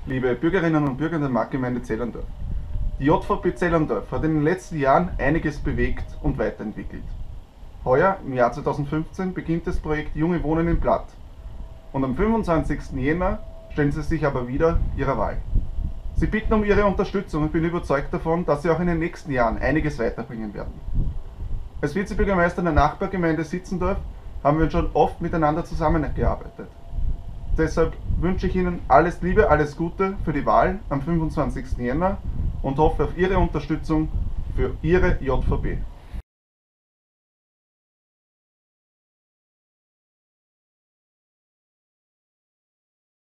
Liebe Bürgerinnen und Bürger der Marktgemeinde Zellerndorf. Die JVP Zellerndorf hat in den letzten Jahren einiges bewegt und weiterentwickelt. Heuer, im Jahr 2015, beginnt das Projekt Junge Wohnen in Platt. Und am 25. Jänner stellen Sie sich aber wieder Ihrer Wahl. Sie bitten um Ihre Unterstützung und ich bin überzeugt davon, dass Sie auch in den nächsten Jahren einiges weiterbringen werden. Als Vizebürgermeister der Nachbargemeinde Sitzendorf haben wir schon oft miteinander zusammengearbeitet. Deshalb wünsche ich Ihnen alles Liebe, alles Gute für die Wahl am 25. Jänner und hoffe auf Ihre Unterstützung für Ihre JVP.